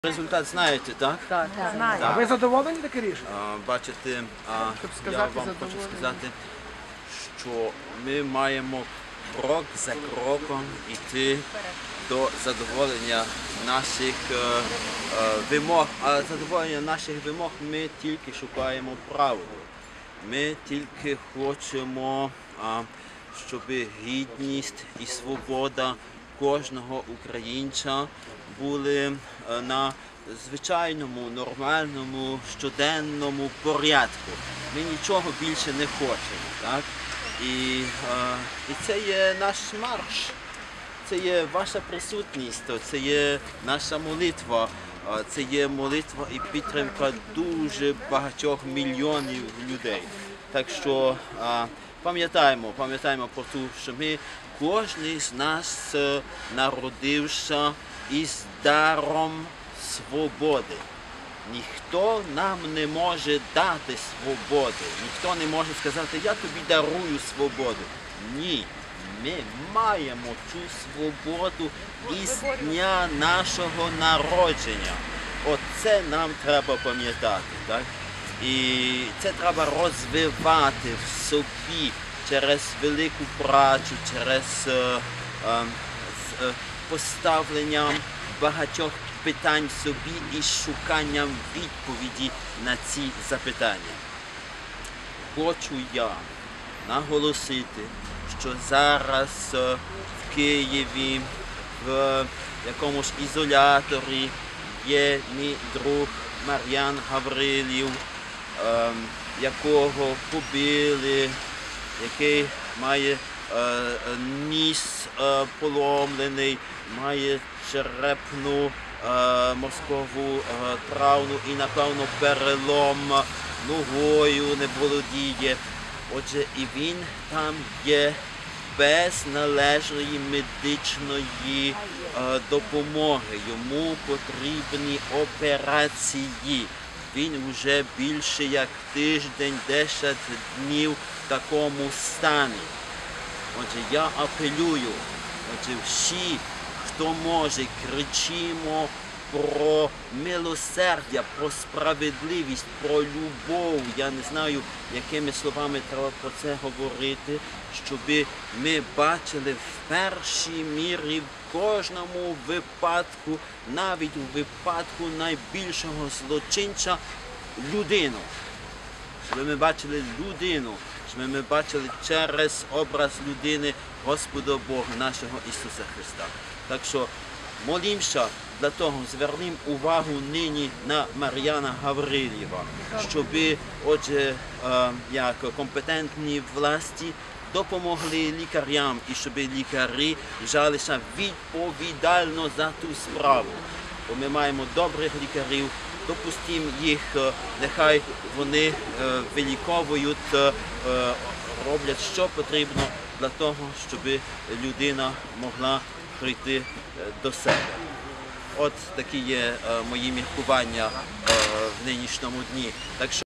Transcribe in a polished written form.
Результат знаєте, так? Так, знаю. А ви задоволені таке рішення? Бачите, я вам хочу сказати, що ми маємо крок за кроком йти до задоволення наших вимог. А задоволення наших вимог ми тільки шукаємо правду. Ми тільки хочемо, щоб гідність і свобода кожного українця були на звичайному, нормальному, щоденному порядку. Ми нічого більше не хочемо. Так? І це є наш марш, це є ваша присутність, це є наша молитва, це є молитва і підтримка дуже багатьох мільйонів людей. Так що пам'ятаємо про те, що ми, кожен з нас народився із даром свободи. Ніхто нам не може дати свободи. Ніхто не може сказати, я тобі дарую свободу. Ні. Ми маємо цю свободу із дня нашого народження. Оце нам треба пам'ятати. Так? І це треба розвивати в собі через велику працю, через поставленням багатьох питань собі і шуканням відповіді на ці запитання. Хочу я наголосити, що зараз в Києві, в якомусь ізоляторі є мій друг Мар'ян Гаврилів, якого побили, який має ніс поломлений, має черепну мозкову травму і, напевно, перелом ногою не володіє. Отже, і він там є без належної медичної допомоги. Йому потрібні операції. Він вже більше як тиждень, 10 днів в такому стані. Отже, я апелюю, всі, хто може, кричимо про милосердя, про справедливість, про любов. Я не знаю, якими словами треба про це говорити, щоб ми бачили в першій мірі в кожному випадку, навіть у випадку найбільшого злочинця, людину. Щоб ми бачили людину, щоб ми бачили через образ людини Господа Бога нашого Ісуса Христа. Так що молімося для того, звернемо увагу нині на Мар'яна Гаврилєва, щоб, отже, як компетентні власті допомогли лікарям і щоб лікарі взялися відповідально за ту справу. Бо ми маємо добрих лікарів, допустимо їх, нехай вони виліковують, роблять, що потрібно для того, щоб людина могла прийти до себе. От такі є мої міркування в нинішньому дні.